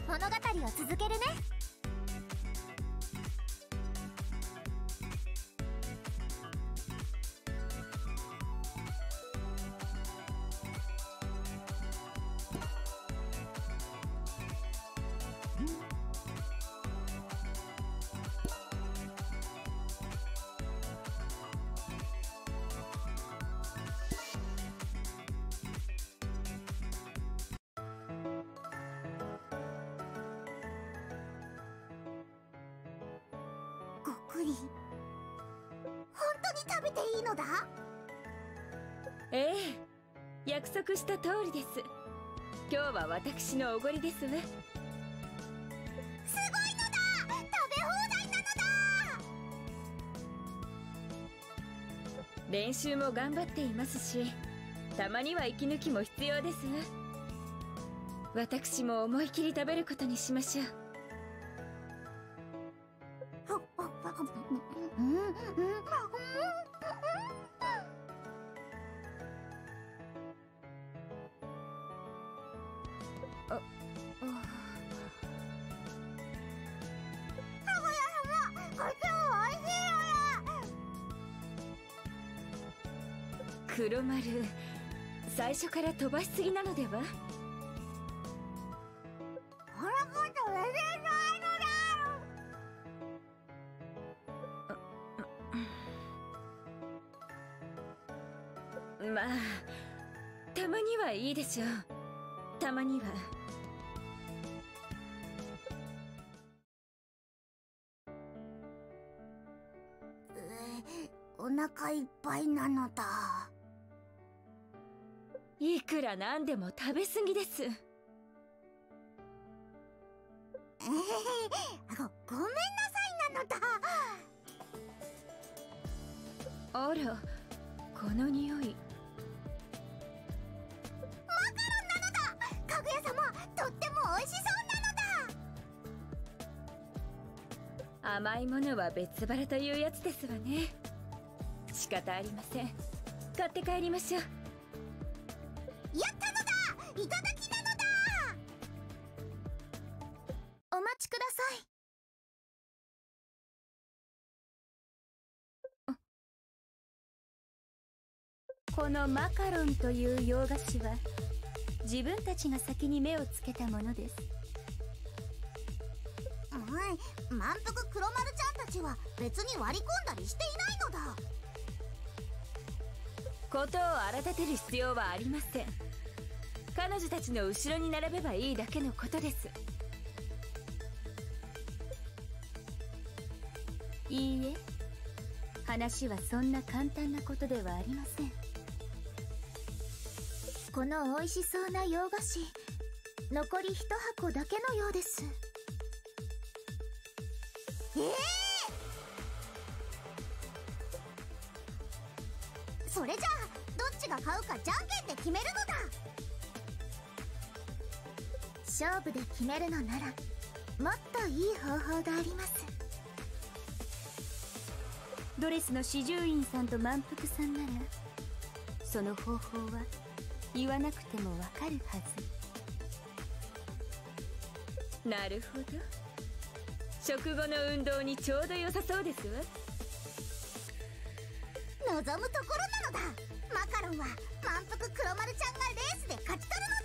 物語を続けるね。 ごくり、本当に食べていいのだ？ ええ、約束した通りです。今日は私のおごりですわ。 すごいのだ！食べ放題なのだ！ 練習も頑張っていますし、たまには息抜きも必要ですわ。私も思い切り食べることにしましょう。黒丸、最初から飛ばしすぎなのでは？まあ、たまにはいいでしょう。たまには。 お腹いっぱいなのだ。 いくらなんでも食べ過ぎです。 ごめんなさいなのだ。 あら、この匂い。 マカロンなのだ。かぐや様、とっても美味しそうなのだ。 甘いものは別腹というやつですわね。仕方ありません。買って帰りましょう。 やったのだ。いただきなのだ。お待ちください。 このマカロンという洋菓子は自分たちが先に目をつけたものです。 満腹黒丸ちゃんたちは別に割り込んだりしていないのだ。 ことを荒立てる必要はありません。彼女たちの後ろに並べばいいだけのことです。 いいえ、話はそんな簡単なことではありません。 この美味しそうな洋菓子、残り1箱だけのようです。それじゃあどっちが買うかじゃんけんで決めるのだ。勝負で決めるのならもっといい方法があります。 ドレスの四十院さんと満腹さんならその方法は言わなくてもわかるはず。 なるほど。食後の運動にちょうど良さそうですわ。 望むところなのだ。マカロンは満腹黒丸ちゃんがレースで勝ち取るのだ。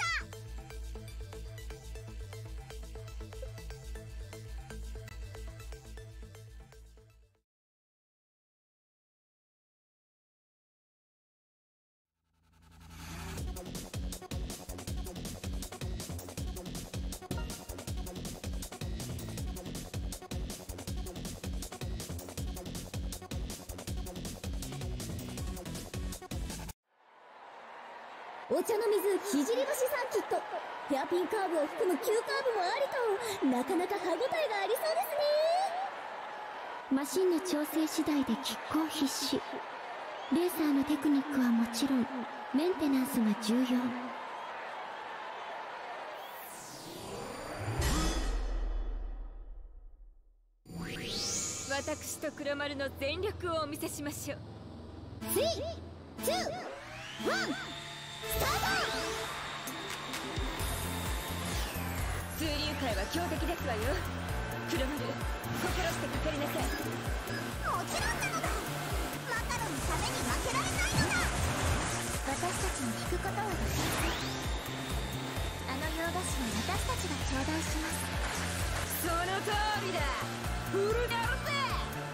お茶の水聖橋サーキット、ヘアピンカーブを含む急カーブもありと、なかなか歯応えがありそうですね。 マシンの調整次第で拮抗必至。レーサーのテクニックはもちろんメンテナンスが重要。 私と黒丸の全力をお見せしましょう。 3、2、1、スタート。 水流界は強敵ですわよ。黒丸、心してかかりなさい。 もちろんなのだ。マカロンのために負けられないのだ。私たちに聞くことはできません。あの洋菓子は私たちが頂戴します。 その通りだ。フルガロぜ。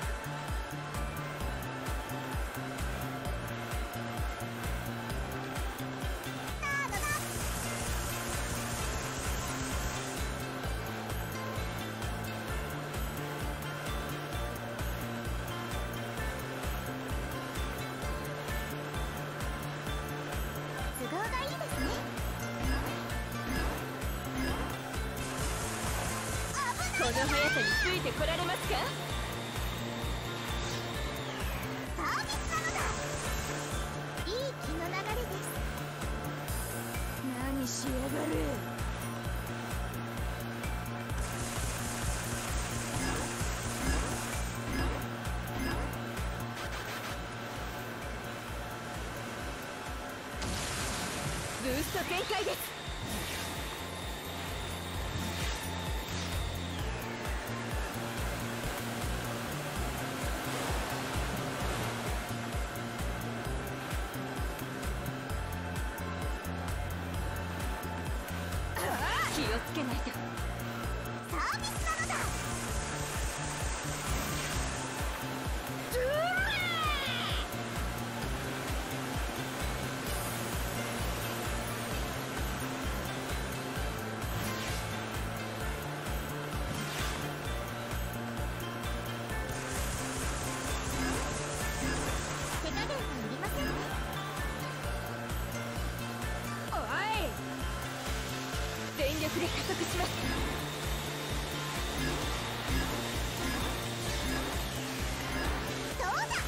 都合がいいですね。 この速さについてこられますか？ サービスなのだ。いい気の流れです。 何しやがる。ブースト全開です。気をつけないと。 サービスなのだ。手加減はいりませんね。 おい、全力で加速します。 どうだなのだ。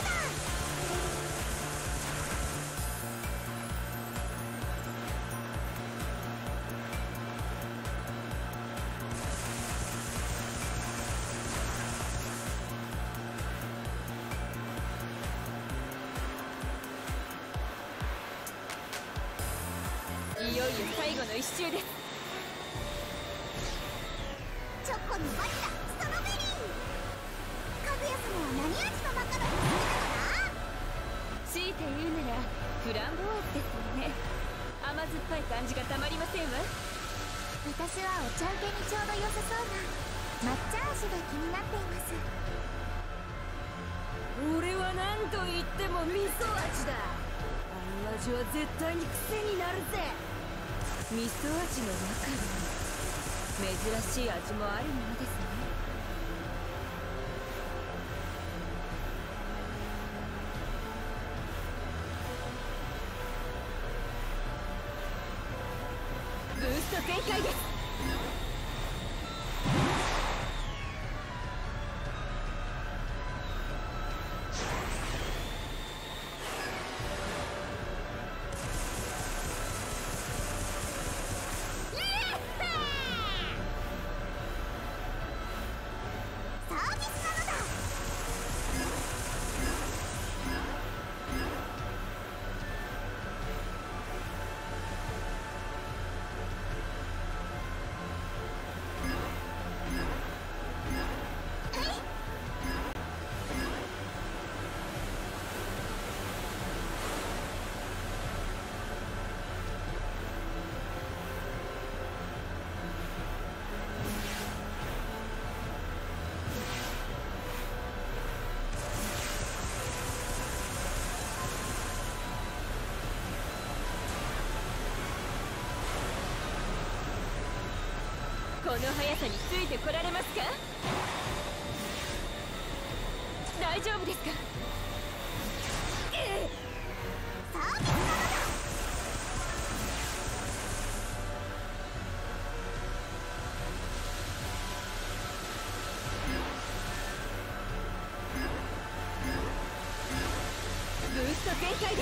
いよいよ最後の一周です。 チョコにバニラ、ストロベリー。かぐや様は何味のマカロンが好きなのだ。 強いて言うならフランボワーズですよね。甘酸っぱい感じがたまりませんわ。 私はお茶受けにちょうど良さそうな抹茶味で気になっています。 俺は何と言っても味噌味だ。あの味は絶対に癖になるぜ。味噌味の中に珍しい味もあるものですね。ブースト全開です。 サービスなのだ。 この速さについてこられますか？大丈夫ですか？ サービスなのだ。 ブースト全開です。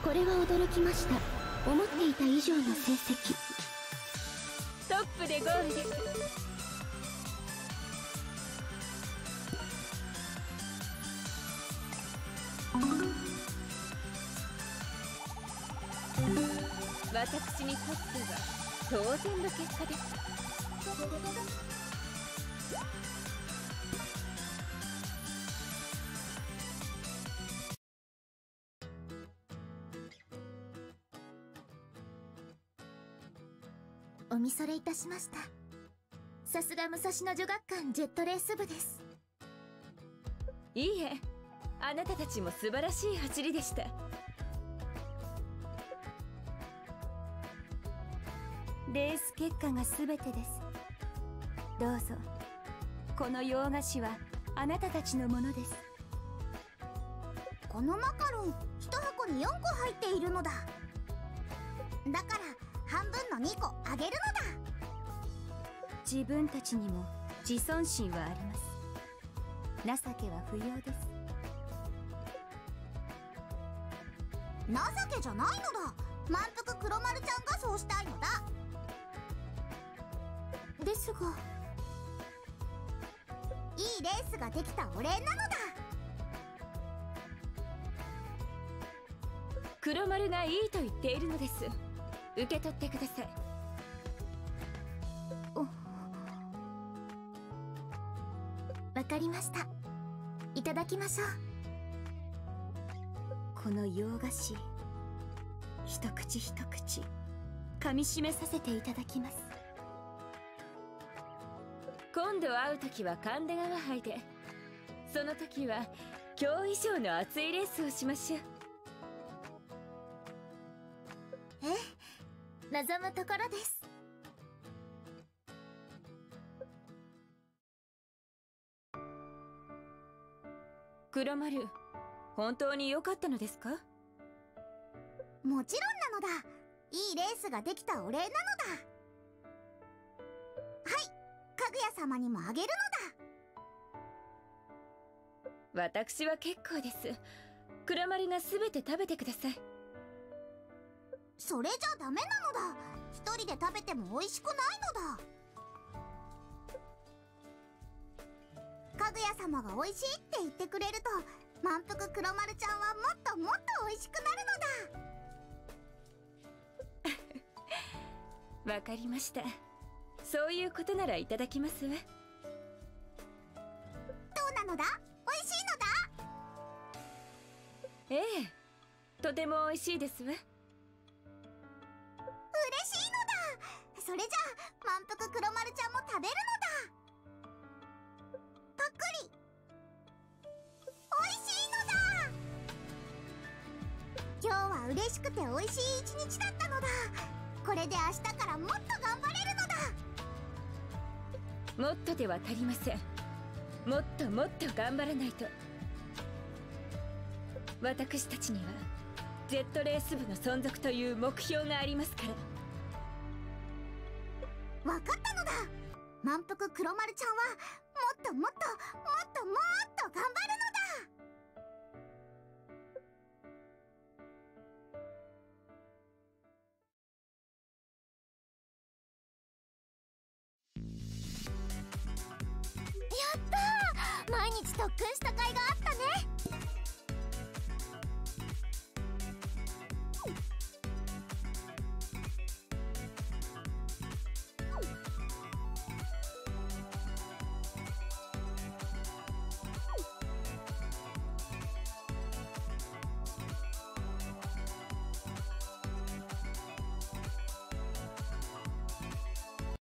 これは驚きました。思っていた以上の成績。 トップでゴールです。私にとっては当然の結果です。 お見それいたしました。さすが武蔵野女学館ジェットレース部です。 いいえ、あなたたちも素晴らしい走りでした。 レース結果が全てです。どうぞ、この洋菓子はあなたたちのものです。 このマカロン1箱に4個入っているのだ。だから半分の2個あげるのだ。 自分たちにも自尊心はあります。情けは不要です。 情けじゃないのだ。満腹黒丸ちゃんがそうしたいのだ。ですが、いいレースができたお礼なのだ。 黒丸がいいと言っているのです。受け取ってください。 わかりました。いただきましょう。 この洋菓子、一口一口噛みしめさせていただきます。 今度会う時は神出川杯で、その時は今日以上の熱いレースをしましょう。 望むところです。 黒丸、本当に良かったのですか？ もちろんなのだ。いいレースができたお礼なのだ。はい、かぐや様にもあげるのだ。 私は結構です。黒丸が全て食べてください。 それじゃダメなのだ。一人で食べても美味しくないのだ。かぐや様が美味しいって言ってくれると、満腹黒丸ちゃんはもっともっと美味しくなるのだ。 わかりました。そういうことならいただきますわ。 どうなのだ？美味しいのだ？ ええ、とても美味しいですわ。 嬉しいのだ。それじゃあ満腹黒丸ちゃんも食べるのだ。ぱっくり。美味しいのだ。今日は嬉しくて美味しい一日だったのだ。これで明日からもっと頑張れるのだ。 もっとでは足りません。もっともっと頑張らないと。私たちにはジェットレース部の存続という目標がありますから。 わかったのだ。満腹黒丸ちゃんはもっともっともっともっと頑張るのだ。やったー、毎日特訓した甲斐があったね。